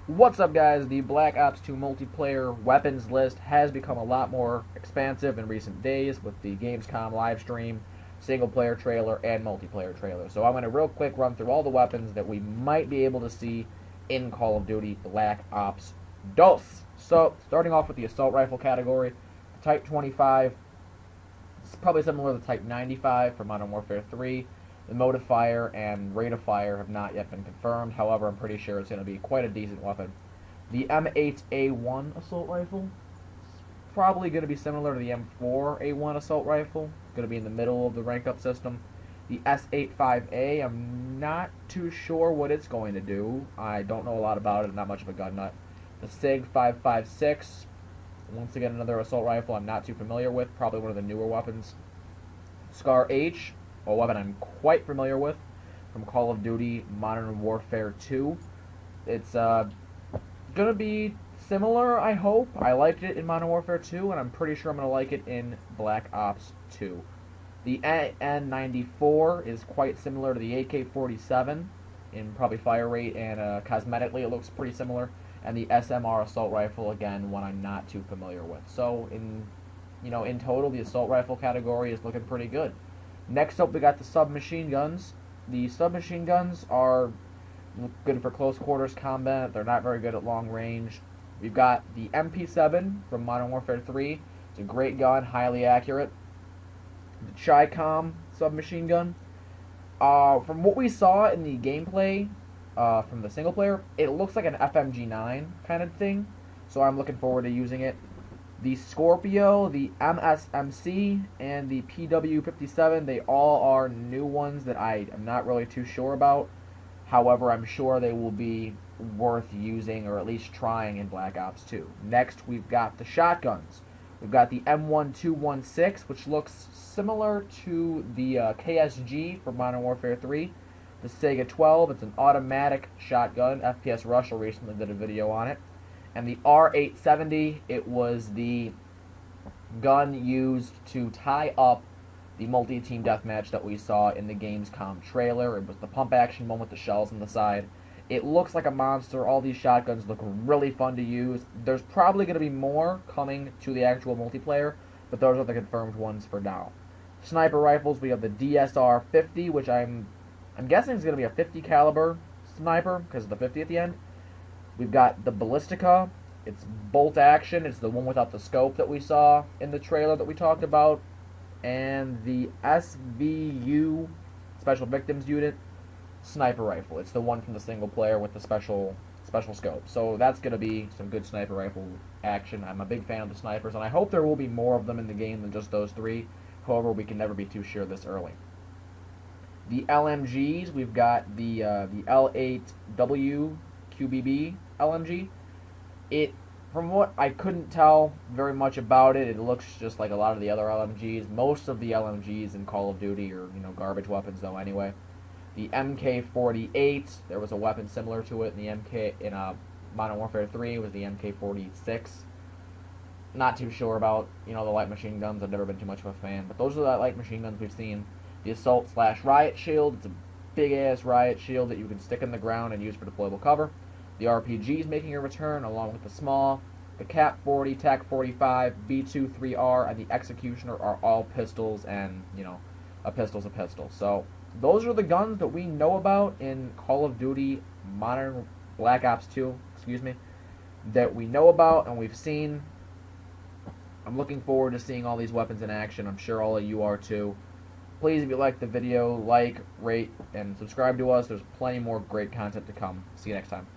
What's up, guys? The Black Ops 2 multiplayer weapons list has become a lot more expansive in recent days with the Gamescom live stream, single player trailer, and multiplayer trailer. So I'm going to real quick run through all the weapons that we might be able to see in Call of Duty Black Ops DOS. So, starting off with the assault rifle category, Type 25. It's probably similar to the Type 95 for Modern Warfare 3. The mode of fire and rate of fire have not yet been confirmed. However, I'm pretty sure it's going to be quite a decent weapon. The M8A1 assault rifle is probably going to be similar to the M4A1 assault rifle. Going to be in the middle of the rank up system. The S85A, I'm not too sure what it's going to do. I don't know a lot about it. I'm not much of a gun nut. The SIG 556, once again another assault rifle I'm not too familiar with. Probably one of the newer weapons. Scar H, a weapon I'm quite familiar with from Call of Duty Modern Warfare 2. It's gonna be similar, I hope. I liked it in Modern Warfare 2, and I'm pretty sure I'm gonna like it in Black Ops 2. The N94 is quite similar to the AK-47 in probably fire rate, and cosmetically it looks pretty similar. And the SMR assault rifle, again, one I'm not too familiar with. So in total, the assault rifle category is looking pretty good. Next up, we got the submachine guns. The submachine guns are good for close quarters combat. They're not very good at long range. We've got the MP7 from Modern Warfare 3. It's a great gun, highly accurate. The Chi-Com submachine gun. From what we saw in the gameplay from the single player, it looks like an FMG9 kind of thing. So I'm looking forward to using it. The Scorpio, the MSMC, and the PW57, they all are new ones that I am not really too sure about. However, I'm sure they will be worth using or at least trying in Black Ops 2. Next, we've got the shotguns. We've got the M1216, which looks similar to the KSG from Modern Warfare 3. The Sega 12, it's an automatic shotgun. FPS Russia recently did a video on it. And the R870, it was the gun used to tie up the multi-team deathmatch that we saw in the Gamescom trailer. It was the pump action one with the shells on the side. It looks like a monster. All these shotguns look really fun to use. There's probably going to be more coming to the actual multiplayer, but those are the confirmed ones for now. Sniper rifles, we have the DSR 50, which I'm guessing is going to be a 50 caliber sniper because of the 50 at the end. We've got the Ballistica. It's bolt action. It's the one without the scope that we saw in the trailer that we talked about. And the SVU, Special Victims Unit, sniper rifle. It's the one from the single player with the special scope. So that's going to be some good sniper rifle action. I'm a big fan of the snipers, and I hope there will be more of them in the game than just those three. However, we can never be too sure this early. The LMGs, we've got the L8W QBB LMG. From what I couldn't tell very much about it, it looks just like a lot of the other LMGs. Most of the LMGs in Call of Duty are, garbage weapons though anyway. The MK48, there was a weapon similar to it in Modern Warfare 3, it was the MK46. Not too sure about, the light machine guns. I've never been too much of a fan, but those are the light machine guns we've seen. The Assault/Riot Shield, it's a big-ass riot shield that you can stick in the ground and use for deployable cover. The RPG is making a return, along with the small. The Cap 40, TAC 45, B23R, and the Executioner are all pistols, and, a pistol's a pistol. So, those are the guns that we know about in Call of Duty Modern Black Ops 2, that we know about and we've seen. I'm looking forward to seeing all these weapons in action. I'm sure all of you are too. Please, if you liked the video, like, rate, and subscribe to us. There's plenty more great content to come. See you next time.